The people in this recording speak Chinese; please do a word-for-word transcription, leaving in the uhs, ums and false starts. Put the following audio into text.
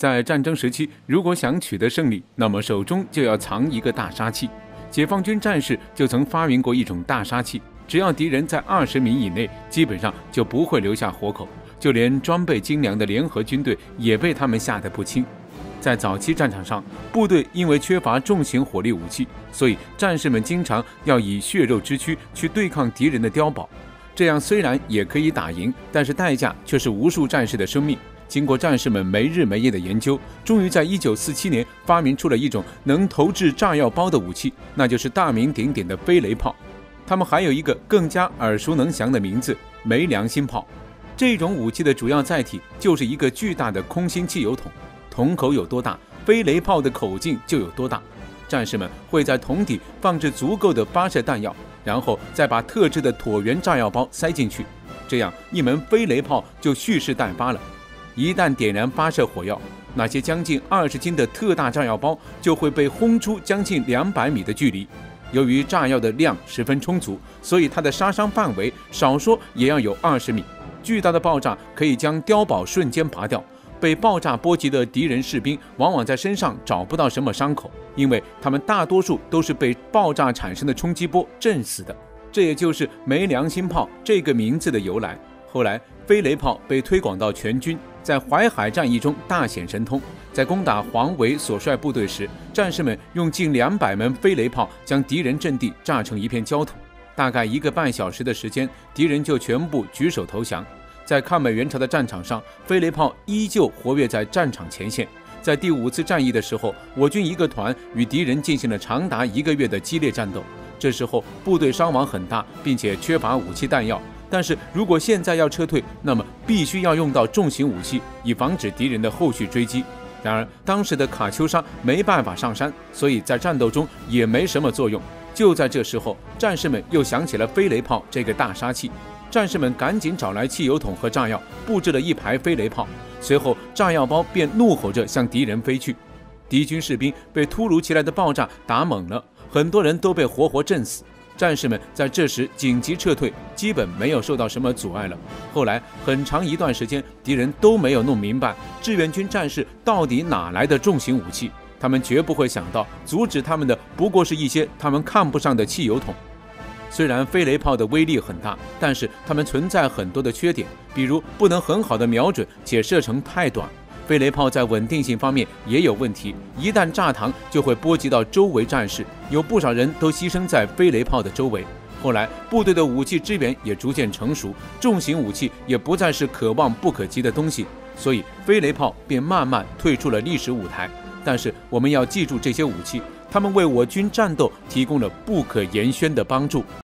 在战争时期，如果想取得胜利，那么手中就要藏一个大杀器。解放军战士就曾发明过一种大杀器，只要敌人在二十米以内，基本上就不会留下活口。就连装备精良的联合军队也被他们吓得不轻。在早期战场上，部队因为缺乏重型火力武器，所以战士们经常要以血肉之躯去对抗敌人的碉堡。这样虽然也可以打赢，但是代价却是无数战士的生命。经过战士们没日没夜的研究，终于在一九四七年发明出了一种能投掷炸药包的武器，那就是大名鼎鼎的飞雷炮。他们还有一个更加耳熟能详的名字——没良心炮。这种武器的主要载体就是一个巨大的空心汽油桶，桶口有多大，飞雷炮的口径就有多大。战士们会在桶底放置足够的发射弹药，然后再把特制的椭圆炸药包塞进去，这样一门飞雷炮就蓄势待发了。一旦点燃发射火药，那些将近二十斤的特大炸药包就会被轰出将近两百米的距离。由于炸药的量十分充足，所以它的杀伤范围少说也要有二十米。巨大的爆炸可以将碉堡瞬间拔掉，被爆炸波及的敌人士兵往往在身上找不到什么伤口，因为他们大多数都是被爆炸产生的冲击波震死的。这也就是没良心炮这个名字的由来。后来飞雷炮被推广到全军，在淮海战役中大显神通。在攻打黄维所率部队时，战士们用近两百门飞雷炮将敌人阵地炸成一片焦土。大概一个半小时的时间，敌人就全部举手投降。在抗美援朝的战场上，飞雷炮依旧活跃在战场前线。在第五次战役的时候，我军一个团与敌人进行了长达一个月的激烈战斗。这时候部队伤亡很大，并且缺乏武器弹药。但是如果现在要撤退，那么必须要用到重型武器，以防止敌人的后续追击。然而当时的卡秋莎没办法上山，所以在战斗中也没什么作用。就在这时候，战士们又想起了飞雷炮这个大杀器。战士们赶紧找来汽油桶和炸药，布置了一排飞雷炮。随后炸药包便怒吼着向敌人飞去。敌军士兵被突如其来的爆炸打懵了，很多人都被活活震死。战士们在这时紧急撤退，基本没有受到什么阻碍了。后来很长一段时间，敌人都没有弄明白志愿军战士到底哪来的重型武器，他们绝不会想到阻止他们的不过是一些他们看不上的汽油桶。虽然飞雷炮的威力很大，但是它们存在很多的缺点，比如不能很好的瞄准，且射程太短。飞雷炮在稳定性方面也有问题，一旦炸膛就会波及到周围战士，有不少人都牺牲在飞雷炮的周围。后来部队的武器支援也逐渐成熟，重型武器也不再是可望不可及的东西，所以飞雷炮便慢慢退出了历史舞台。但是我们要记住这些武器，他们为我军战斗提供了不可言宣的帮助。